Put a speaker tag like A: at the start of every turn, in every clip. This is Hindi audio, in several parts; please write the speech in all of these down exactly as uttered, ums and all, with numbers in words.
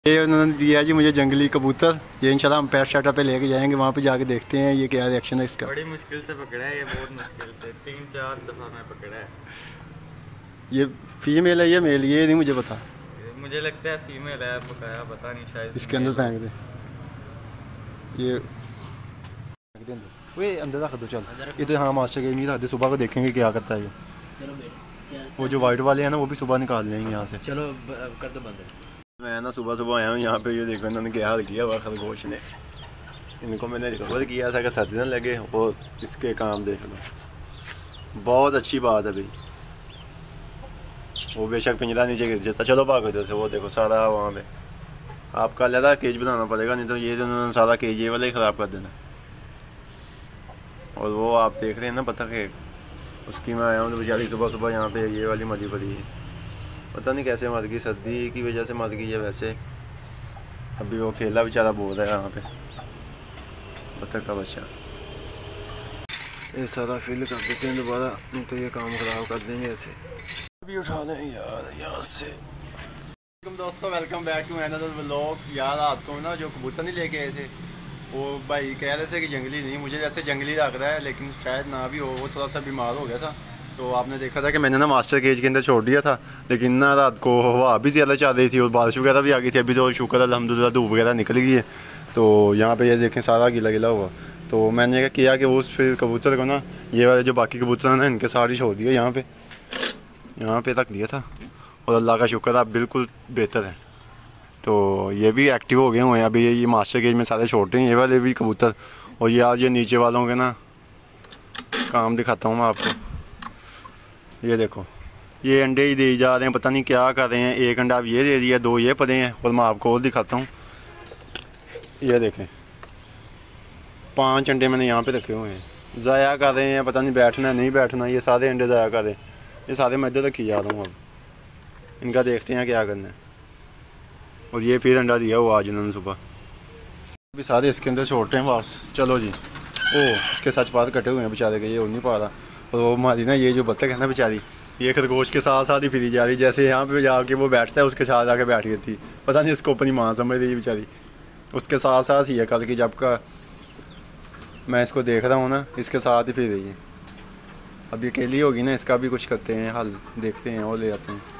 A: ये उन्होंने दिया जी मुझे जंगली कबूतर। ये इंशाल्लाह हम पेट सेटअप पे लेके जाएंगे, वहाँ पे जाके देखते हैं ये क्या रिएक्शन है इसका।
B: बड़ी मुश्किल से पकड़ा है ये, बहुत मुश्किल से, तीन चार दफ़ा मैं पकड़ा है।
A: ये फीमेल है ये मेल, ये नहीं मुझे पता,
B: मुझे लगता है फीमेल है, पकाया पता नहीं, शायद
A: इसके अंदर फेंक दे, ये वे अंदर रख दो। चल इधर, हाँ मास्टर गेम नहीं रख दे, सुबह को देखेंगे क्या करता है ये। वो जो वाइट वाले हैं ना वो भी सुबह निकाल लेंगे यहाँ से। चलो कर दो बंद। मैं ना सुबह सुबह आया हूँ यहाँ पे, ये देखो इन्होंने क्या हाल किया हुआ खरगोश ने। इनको मैंने रिकवर किया था कि सर्दी न लगे, और इसके काम देख लो। बहुत अच्छी बात है भाई, वो बेशक पिंजरा नीचे गिर जाता। चलो भागो इधर से, वो देखो सारा वहाँ पे आपका अलग केज बनाना पड़ेगा, नहीं तो ये जो उन्होंने सारा केज ये वाला ही ख़राब कर देना। और वो आप देख रहे हैं ना पता कि उसकी मैं आया हूँ तो बेचारी सुबह सुबह यहाँ पे ये वाली मरी पड़ी है, पता नहीं कैसे मर गई, सर्दी की वजह से मर गई है वैसे। अभी वो खेला बेचारा बोल रहा है यहाँ पे बतख का बच्चा। ये सारा फिल कर देते हैं दोबारा, नहीं तो ये काम ख़राब कर देंगे ऐसे। अभी उठा लें यार यहाँ से। दोस्तों welcome back to another vlog. यार आपको ना जो कबूतर नहीं लेके आए थे, वो भाई कह रहे थे कि जंगली नहीं, मुझे जैसे जंगली लग रहा है, लेकिन शायद ना भी हो, वो थोड़ा सा बीमार हो गया था। तो आपने देखा था कि मैंने ना मास्टर केज के अंदर छोड़ दिया था, लेकिन ना रात को हवा भी ज़्यादा चल रही थी और बारिश वगैरह भी आ गई थी। अभी तो शुक्र अल्हम्दुलिल्लाह धूप वगैरह निकल गई है। तो यहाँ पे ये देखें सारा गीला गीला हुआ। तो मैंने क्या किया कि उस फिर कबूतर को ना, ये वाले जो बाकी कबूतर हैं ना, इनके सारे छोड़ दिया यहाँ पे, यहाँ पे रख दिया था। और अल्लाह का शुक्र आप बिल्कुल बेहतर है। तो ये भी एक्टिव हो गए हुए हैं अभी। ये मास्टर केज में सारे छोड़ते हैं ये वाले भी कबूतर। और ये आज ये नीचे वालों के ना काम दिखाता हूँ मैं आपको। ये देखो ये अंडे ही दे जा रहे हैं, पता नहीं क्या कर रहे हैं। एक अंडा अब ये दे दिया, दो ये पड़े हैं, और मैं आपको और दिखाता हूँ। ये देखें पांच अंडे मैंने यहाँ पे रखे हुए हैं, ज़ाया कर रहे हैं, पता नहीं बैठना है नहीं बैठना। ये सारे अंडे ज़ाया कर रहे हैं, ये सारे मैं इधर रखी जा रहा हूँ। अब इनका देखते हैं क्या करना है। और ये फिर अंडा दिया हुआ आज उन्होंने सुबह। अभी सारे इसके अंदर छोड़ते हैं वापस। चलो जी। ओह इसके सच बात कटे हुए हैं बेचारे के, ये हो नहीं पा रहा। और वो हमारी ना ये जो बतख है ना बेचारी, ये खरगोश के साथ साथ ही फिरी जा रही, जैसे यहाँ पे जाके वो बैठता है उसके साथ आके बैठ गई थी। पता नहीं इसको अपनी माँ समझ रही बेचारी, उसके साथ साथ ही है। कल की जब का मैं इसको देख रहा हूँ ना, इसके साथ ही फिर रही है। अब ये अकेली होगी ना, इसका भी कुछ करते हैं हल, देखते हैं और ले जाते हैं।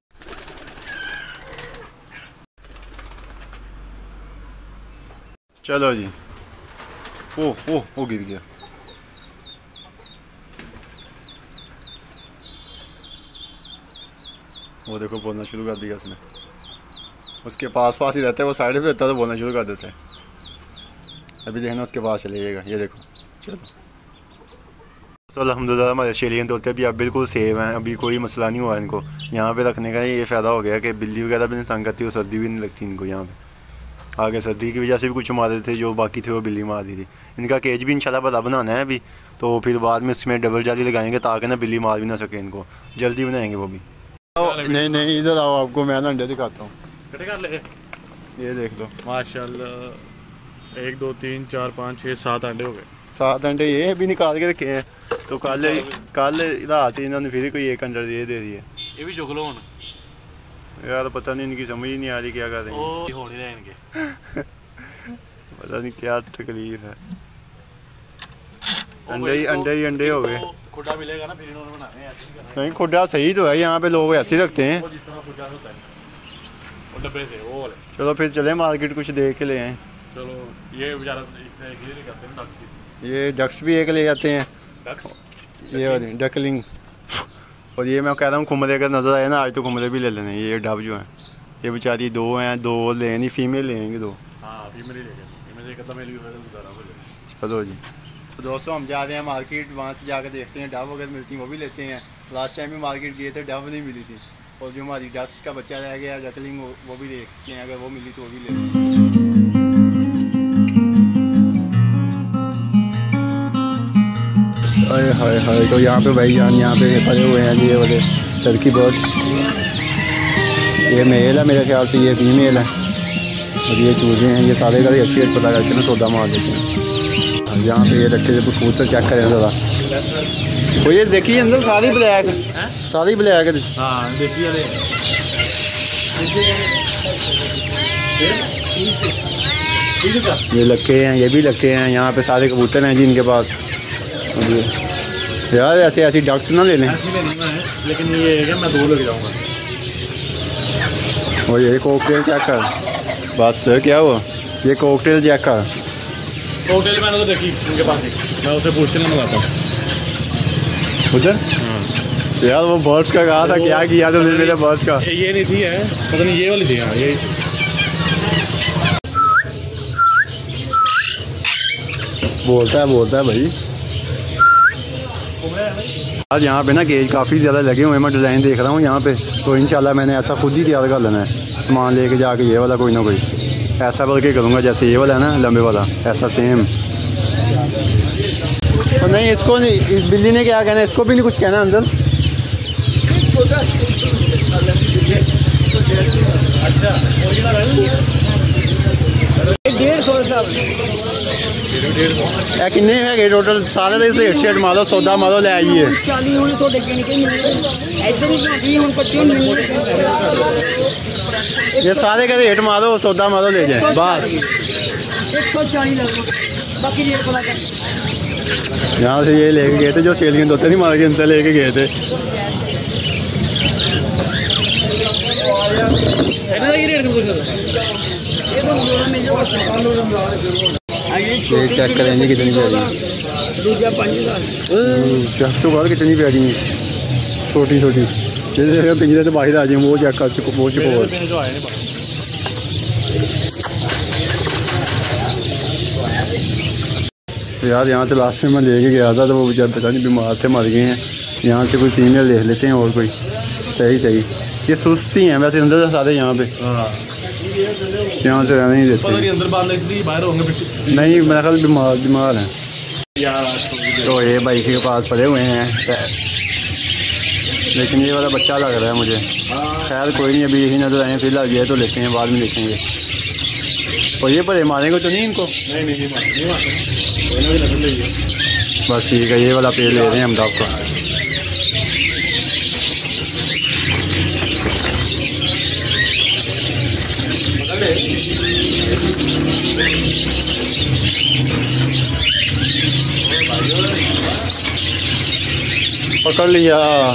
A: चलो जी। ओह ओह वो गिर गया। वो देखो बोलना शुरू कर दिया उसने, उसके पास पास ही रहता है, वो साइड पे रहता है तो बोलना शुरू कर देता है। अभी देखना उसके पास चले जाएगा। ये देखो चलो। तो अल्हम्दुलिल्लाह हमारे ऑस्ट्रेलियन तोते अभी अब बिल्कुल सेव हैं, अभी कोई मसला नहीं हुआ इनको। यहाँ पे रखने का ये फ़ायदा हो गया कि बिल्ली वगैरह भी नहीं तंग करती और सर्दी भी नहीं लगती इनको। यहाँ पे आगे सर्दी की वजह से भी कुछ मारे थे, जो बाकी थे वो बिल्ली मार दी थी। इनका केज भी इंशाल्लाह बड़ा बनाना है अभी, तो फिर बाद में इसमें डबल जाली लगाएंगे ताकि ना बिल्ली मार भी ना सके इनको। जल्दी बनाएंगे वो भी। नहीं नहीं इधर आओ, आपको मैं ना अंडे दिखाता हूँ। ये देख लो
C: माशाल्लाह, एक दो तीन चार पाँच छः सात अंडे हो गए।
A: सात अंडे ये भी निकाल के रखे हैं। तो कल कल रात ही इन्होंने फिर कोई एक अंडा ये दे दिए।
C: ये भी चुक लो हुण
A: यार, पता नहीं इनकी समझ ही नहीं आ रही क्या कर रहे हैं।
C: ओ हो नहीं रहे इनके
A: पता नहीं क्या तकलीफ है। अंडे ही अंडे ही अंडे हो गए।
C: खुड्डा मिलेगा ना फिर इन्होंने बनाने हैं। ऐसे नहीं
A: नहीं खुड्डा सही तो है, यहाँ पे लोग ऐसे ही रखते हैं।
C: जिस तरह खुड्डा होता है वो डब्बे से वो वाले।
A: चलो फिर चले मार्केट कुछ देख के ले आए।
C: चलो ये बेचारा गिरी करते हैं डक्स।
A: ये डक्स भी एक ले जाते हैं,
C: डक्स
A: ये वाले डकलिंग। और ये मैं कह रहा हूँ खुमरे अगर नज़र आए ना आज तो खुमरे भी ले लेने। ये डब जो हैं ये बेचारी दो हैं, दो ले नहीं फीमेल लेंगे दो।
C: हाँ फीमेल ही लेंगे।
A: चलो जी। तो दोस्तों हम जा रहे हैं मार्केट, वहाँ से जाकर देखते हैं डब वगैरह मिलती हैं वो भी लेते हैं। लास्ट टाइम भी मार्केट गए थे डब नहीं मिली थी, और जो हमारी डक्स का बच्चा रह गया डकलिंग वो भी देखते हैं, अगर वो मिली तो वो भी लेते हैं। हाय हाय हाय। तो यहाँ पे भाई जान यहाँ पे पड़े हुए हैं ये वाले टर्की बर्ड। ये मेल है मेरे ख्याल से, ये फीमेल है, और ये चूजे हैं। ये सारे का अच्छी रेट पता करके ना सौदा मार देते हैं। यहाँ पे ये रखे थे कबूतर चेक करें ज़रा। वो ये देखिए अंदर सारी ब्लैक, सारी ब्लैक है।
C: हाँ देखिए
A: ये लक्के हैं, ये भी लक्के हैं, यहाँ पे सारे कबूतर हैं जी इनके पास। यार ऐसे ऐसी डक्स ना ले लें,
C: लेकिन ये है कि मैं दो लेके जाऊँगा।
A: और ये कॉकटेल चेक कर, बस क्या हुआ, ये कॉकटेल चेक कर।
C: कॉकटेल मैंने तो देखी उनके पास ही, मैं उसे पूछ के ना मंगाता हूँ
A: उधर। यार वो बर्ड्स का कहा था, क्या किया तो मेरे बर्ड्स का।
C: ये नहीं थी है, पता नहीं ये वाली थी। हाँ ये
A: बोलता है बोलता है भाई। आज यहाँ पे ना केज काफ़ी ज़्यादा लगे हुए हैं, मैं डिज़ाइन देख रहा हूँ यहाँ पे, तो इंशाल्लाह मैंने ऐसा खुद ही तैयार कर लेना है, सामान लेके जाके ये वाला कोई ना कोई ऐसा बल्कि करूँगा जैसे ये वाला है ना लंबे वाला, ऐसा सेम। तो नहीं इसको नहीं, इस बिल्ली ने क्या कहना, इसको भी नहीं कुछ कहना अंदर। अच्छा किन्ने है टोटल सारे दे हेड शेड मारो, सौदा मारो, ले आइए। ये सारे का रेट मारो, सौदा मारो, ले जाए बस। यहाँ से ये लेके गए थे जो सेलियन होते नहीं मार के, इनसे लेके गए थे। ये चेक करेंगे कितनी प्यारी है, चेक तो बाहर कितनी प्यारी है, छोटी छोटी। जैसे पिंजरे से बाहर आ जाए वो चेक कर चुको, वो चुको। यार यहाँ से लास्ट में मैं लेके गया था तो वो बेचारे पता नहीं बीमार थे, मर गए हैं। यहाँ से कोई फीमेल देख लेते हैं और कोई सही सही। ये सुस्ती हैं वैसे अंदर सारे यहाँ पे, यहाँ से रहने नहीं देते। नहीं मेरा ख्याल बीमार बीमार हैं। तो ये बाइक के पास पड़े हुए हैं, लेकिन ये वाला बच्चा लग रहा है मुझे। खैर कोई नहीं, अभी यही नजर आए फिलहाल, ये तो लेते हैं बाद में देखेंगे। और ये परे मारेंगे तो नहीं इनको?
C: नहीं नहीं नहीं
A: बस ठीक है, ये वाला पेड़ ले रहे हैं हम डॉग का। पकड़ लिया,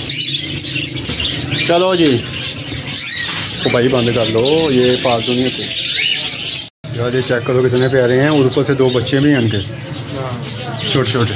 A: चलो जी। तो भाई बंद कर लो, ये फालतू नहीं होते यार। ये चेक करो कितने प्यारे हैं, और ऊपर से दो बच्चे भी हैं इनके छोटे छोटे।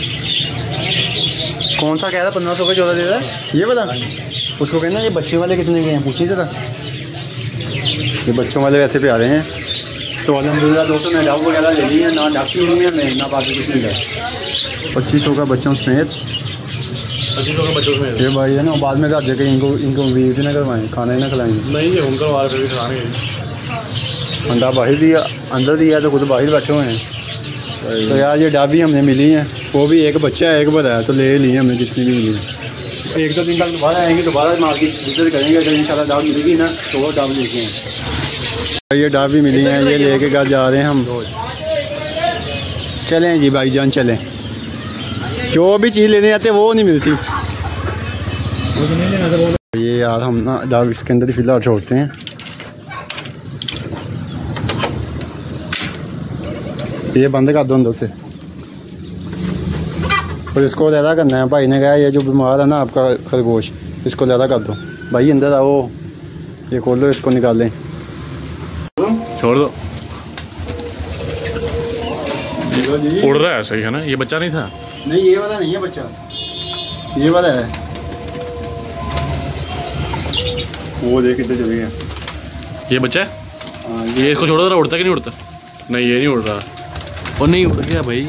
A: कौन सा कह रहा है पंद्रह सौ का चौदह दे रहा है ये वाला? उसको कहना ये बच्चे वाले कितने के हैं पूछिए ज़रा। ये बच्चों वाले वैसे प्यारे हैं। तो अलहमदिल्ला दोस्तों ने डाक वगैरह ले ली है, ना डाकी नहीं है, ना बाकी कुछ नहीं है। पच्चीस सौ का बच्चों समेत,
C: पच्चीस सौ का बच्चों समेत।
A: ये भाई है ना, बाद में राज्य के इनको इनको वीज ना करवाएं, खाना ही ना खिलाएंगे।
C: नहीं ये उनका वार फिर भी खाने
A: अंडा बाहर दिया, अंदर दिया तो खुद बाहर बैठे हुए हैं। तो यार ये डाबी हमने मिली हैं, वो भी एक बच्चा है एक बड़ा है, तो ले ली हमने जितनी भी मिली है। एक दो दिन तक दोबारा आएंगे, दोबारा मार्केट विजिट करेंगे, अगर इंशाल्लाह डाब मिलेगी ना तो वो डाब लेके हैं। ये डाबी मिली हैं, ये लेके घर जा रहे हैं हम। चलें जी भाईजान चलें, जो भी चीज़ लेने आते वो नहीं मिलती। ये यार हम ना डाब इसके अंदर ही फिलहाल छोड़ते हैं। ये बंद कर दो अंदर से, और इसको ज़्यादा करना है। भाई ने कहा ये जो बीमार है ना आपका खरगोश, इसको ज़्यादा कर दो। भाई अंदर आओ, ये खोल लो, इसको निकाल लें,
C: छोड़ दो। उड़ रहा है सही है ना? ये बच्चा नहीं था?
A: नहीं ये वाला नहीं है बच्चा, ये वाला है। वो देख कितने चले गए।
C: ये बच्चा है?
A: हाँ
C: ये इसको छोड़ दो, उड़ता कि नहीं उड़ता? नहीं ये नहीं उड़ रहा, और नहीं उड़ गया भाई।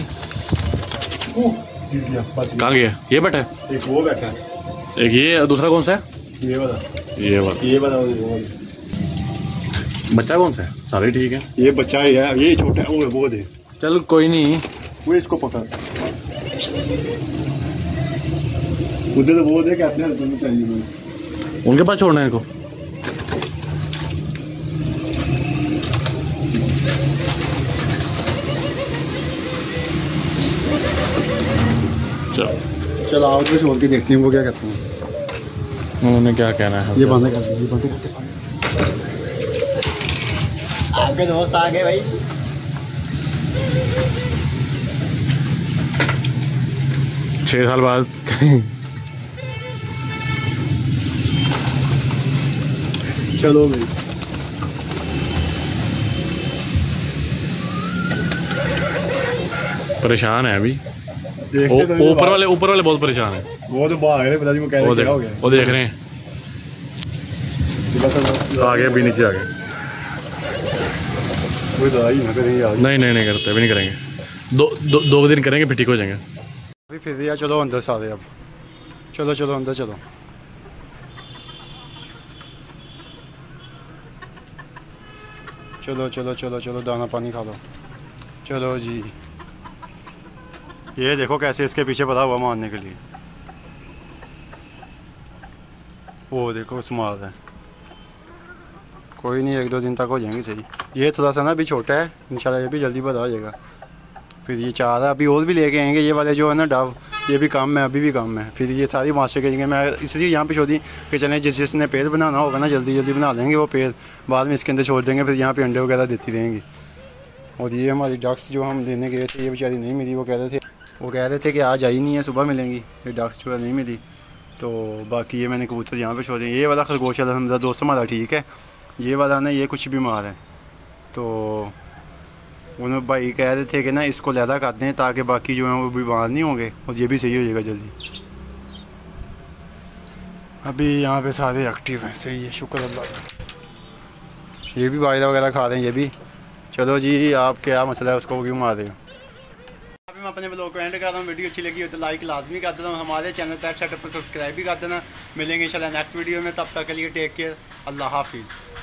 C: कहाँ गया? ये बैठा है,
A: एक वो बैठा है,
C: एक ये, दूसरा कौन सा है?
A: ये वाला,
C: ये वाला,
A: ये वाला, वो
C: बच्चा कौन सा है? सारे ठीक है।
A: ये बच्चा ही है, ये छोटा है, वो वो दे।
C: चल कोई नहीं,
A: वो इसको पकड़, उधर तो वो दे, कैसे है तुम्हें चाहिए?
C: उनके पास छोड़ना है इनको। चलो
A: चल आओ तो छोड़ के देखते हैं वो क्या कहते हैं।
C: उन्होंने क्या कहना है?
A: ये बंद कर दो, ये बंद कर दो। आपके दोस्त आ गए भाई।
C: छः साल बाद
A: चलो भाई।
C: परेशान है अभी।
A: देखते तो
C: ऊपर वाले ऊपर वाले बहुत परेशान है।
A: वो तो भाग रहे, पता नहीं वो कह
C: वो
A: रहे
C: देख
A: क्या हो गया।
C: वो देख रहे हैं आगे, अभी नीचे आ गए।
A: कोई दवाई ना करेंगे आज।
C: नहीं नहीं नहीं करते, अभी नहीं करेंगे। दो दो दो दिन करेंगे फिर ठीक हो जाएंगे।
A: अभी फिर दिया, चलो अंदर सारे अब। चलो चलो अंदर चलो। चलो चलो चलो चलो दाना पानी खा लो। चलो जी। ये देखो कैसे इसके पीछे पड़ा हुआ मारने के लिए। वो देखो स्मार्ट है। कोई नहीं, एक दो दिन तक हो जाएंगे सही। ये थोड़ा सा ना अभी छोटा है, इंशाल्लाह ये भी जल्दी बड़ा हो जाएगा। फिर ये चार है, अभी और भी लेके आएंगे। ये वाले जो है ना डव, ये भी काम में, अभी भी काम में। फिर ये सारी मास्टर के, मैं इसलिए यहाँ पे छोड़ दी कि चलें जिस जिसने पेड़ बनाना होगा ना जल्दी जल्दी बना लेंगे वो पेड़, बाद में इसके अंदर छोड़ देंगे, फिर यहाँ पे अंडे वगैरह देती रहेंगी। और ये हमारी डक्स जो हम लेने गए थे, ये बेचारी नहीं मिली। वो कह रहे थे वो कह रहे थे कि आज आई नहीं है, सुबह मिलेंगी। ये डक्स जो है नहीं मिली। तो बाकी ये मैंने कबूतर यहाँ पे छोड़ दिए। ये वाला खरगोश अलहमदिल्ला दोस्त हमारा ठीक है। ये वाला ना ये कुछ बीमार है, तो उन्होंने भाई कह रहे थे कि ना इसको लहदा कर दें ताकि बाकी जो हैं वो बीमार नहीं होंगे और ये भी सही हो जाएगा जल्दी। अभी यहाँ पे सारे एक्टिव हैं, सही है, शुक्र अल्लाह का। ये भी बाजरा वगैरह खा रहे हैं ये भी। चलो जी, आप क्या मसला है, उसको क्यों मार रहे हो? अभी मैं अपने ब्लॉग को एंड कर रहा हूँ। वीडियो अच्छी लगी हो तो लाइक लाजमी कर देना। हमारे चैनल पर सेटअप पर सब्सक्राइब भी कर देना। मिलेंगे इंशाल्लाह नेक्स्ट वीडियो में, तब तक के लिए टेक केयर, अल्लाह हाफिज़।